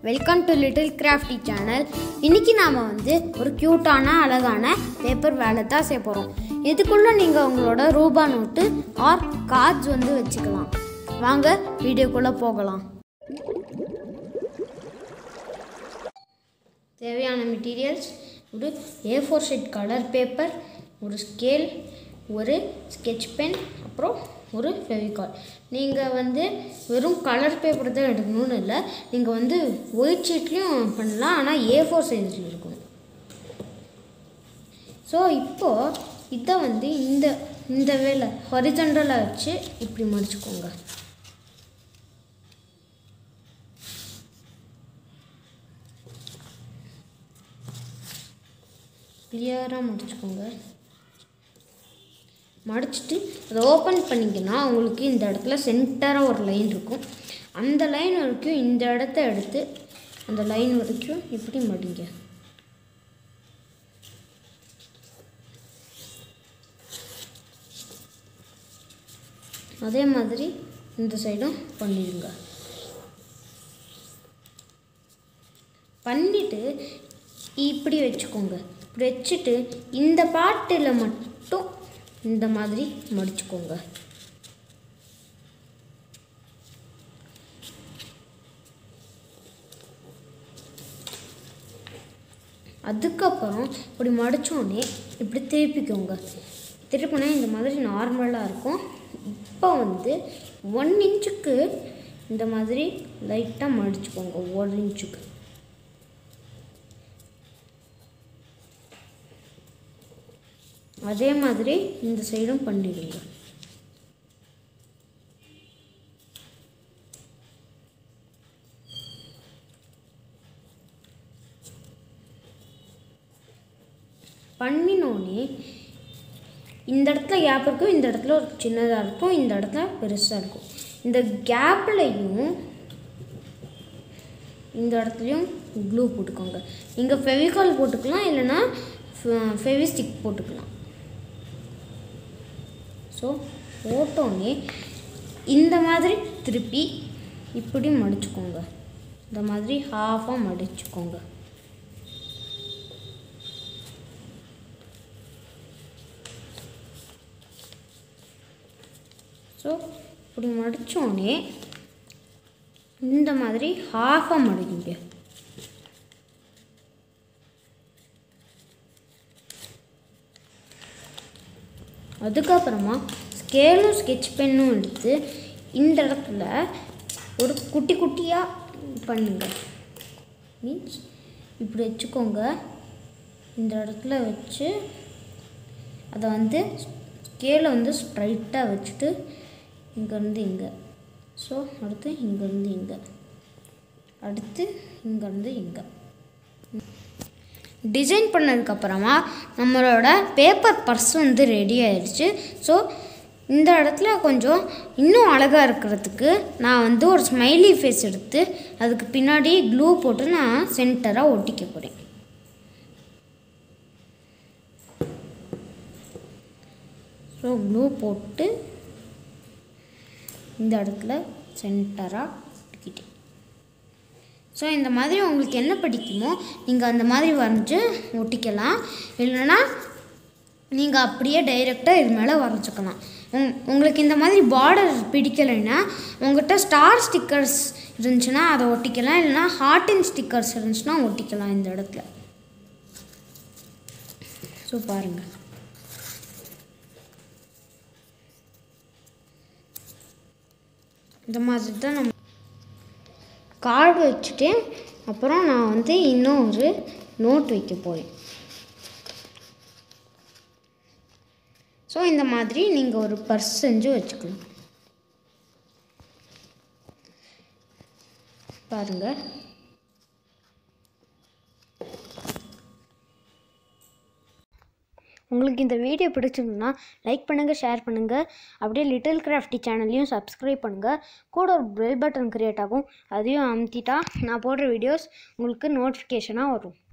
Welcome to little crafty channel. இன்றைக்கி நாம் ஒரு க்யூட்டான அழகான பேப்பர் வேலை தான் செய்ய போகிறோம். இதுக்குள்ளே நீங்கள் உங்களோட ரூபா நோட்டு ஆர் கார்ட்ஸ் வச்சுக்கலாம். வாங்க வீடியோக்குள்ளே போகலாம். தேவையான மெட்டீரியல்ஸ்: ஒரு A4 ஷீட் கலர் பேப்பர், ஒரு ஸ்கேல், ஒரு ஸ்கெட்ச் பென், அப்புறம் ஒரு ஃபெவிகால். நீங்கள் வெறும் கலர் பேப்பர் தான் எடுக்கணும்னு இல்லை, நீங்கள் ஒயிட் ஷீட்லேயும் பண்ணலாம், ஆனால் A4 சைஸில் இருக்கணும். ஸோ இப்போது இதை இந்த வேலை ஹாரிசான்டலாக வச்சு இப்படி மடிச்சுக்கோங்க. கிளியராக மடிச்சுக்கோங்க. மடிச்சுட்டு அதை ஓப்பன் பண்ணிங்கன்னா உங்களுக்கு இந்த இடத்துல சென்டராக ஒரு லைன் இருக்கும். அந்த லைன் வரைக்கும் இந்த இடத்த எடுத்து அந்த லைன் வரைக்கும் இப்படி மடிங்க. அதே மாதிரி இந்த சைடும் பண்ணிடுங்க. பண்ணிவிட்டு இப்படி வச்சுக்கோங்க. இப்படி வச்சுட்டு இந்த பாட்டில் மட்டும் இந்த மாதிரி மடிச்சுக்கோங்க. அதுக்கப்புறம் இப்படி மடித்தோடனே இப்படி திருப்பிக்கோங்க. திருப்பினா இந்த மாதிரி நார்மலாக இருக்கும். இப்போ 1 இன்ச்சுக்கு இந்த மாதிரி லைட்டாக மடிச்சுக்கோங்க. 1 இன்ச்சுக்கு. அதே மாதிரி இந்த சைடும் பண்ணிடுங்க. பண்ணினோடனே இந்த இடத்துல கேப் இருக்கும், இந்த இடத்துல ஒரு சின்னதாக இருக்கும், இந்த இடத்துல பெருசாக இருக்கும். இந்த கேப்லையும் இந்த இடத்துலையும் க்ளூ போட்டுக்கோங்க. நீங்கள் ஃபெவிகால் போட்டுக்கலாம், இல்லைன்னா ஃபெவிஸ்டிக் போட்டுக்கலாம். ஸோ போட்டோன்னே இந்த மாதிரி திருப்பி இப்படி மடிச்சுக்கோங்க. இந்த மாதிரி ஹாஃபாக மடிச்சுக்கோங்க. ஸோ இப்படி மடித்தோடனே இந்த மாதிரி ஹாஃபாக மடிங்க. அதுக்கப்புறமா ஸ்கேலும் ஸ்கெட்ச் பென்னும் எடுத்து இந்த இடத்துல ஒரு குட்டி குட்டியாக பண்ணுங்க. மீன்ஸ் இப்படி வச்சுக்கோங்க. இந்த இடத்துல வச்சு அதை ஸ்கேலை ஸ்ட்ரைட்டாக வச்சுட்டு இங்கேருந்து இங்கே, ஸோ அடுத்து இங்கேருந்து இங்கே, அடுத்து இங்கேருந்து இங்கே டிசைன் பண்ணதுக்கப்புறமா நம்மளோட பேப்பர் பர்ஸ் ரெடி ஆயிடுச்சு. ஸோ இந்த இடத்துல கொஞ்சம் இன்னும் அழகாக இருக்கிறதுக்கு நான் ஒரு ஸ்மைலி ஃபேஸ் எடுத்து அதுக்கு பின்னாடி க்ளூ போட்டு நான் சென்டராக ஒட்டிக்க போகிறேன். ஸோ க்ளூ போட்டு இந்த இடத்துல சென்டராக ஒட்டிக்கிட்டேன். ஸோ இந்த மாதிரி உங்களுக்கு என்ன பிடிக்குமோ நீங்கள் அந்த மாதிரி வரைஞ்சி ஒட்டிக்கலாம், இல்லைன்னா நீங்கள் அப்படியே டைரெக்டாக இது மேலே வரைஞ்சிக்கலாம். உங்களுக்கு இந்த மாதிரி பார்டர் பிடிக்கலைன்னா உங்கள்கிட்ட ஸ்டார் ஸ்டிக்கர்ஸ் இருந்துச்சுன்னா அதை ஒட்டிக்கலாம், இல்லைன்னா ஹார்டின் ஸ்டிக்கர்ஸ் இருந்துச்சுன்னா ஒட்டிக்கலாம் இந்த இடத்துல. ஸோ பாருங்கள், இந்த மாதிரி தான் நம்ம கார்டு வச்சுட்டு அப்புறம் நான் இன்னும் ஒரு நோட் வைக்க போகிறேன். ஸோ இந்த மாதிரி நீங்கள் ஒரு பர்ஸ் செஞ்சு வச்சுக்கலாம். பாருங்கள், உங்களுக்கு இந்த வீடியோ பிடிச்சிருந்ததுன்னா லைக் பண்ணுங்கள், ஷேர் பண்ணுங்கள். அப்படியே லிட்டில் கிராஃப்டி சேனல்லையும் சப்ஸ்கிரைப் பண்ணுங்கள். கூட ஒரு பெல் பட்டன் க்ரியேட் ஆகும், அதையும் அமுத்திட்டா நான் போடுற வீடியோஸ் உங்களுக்கு நோட்டிஃபிகேஷனாக வரும்.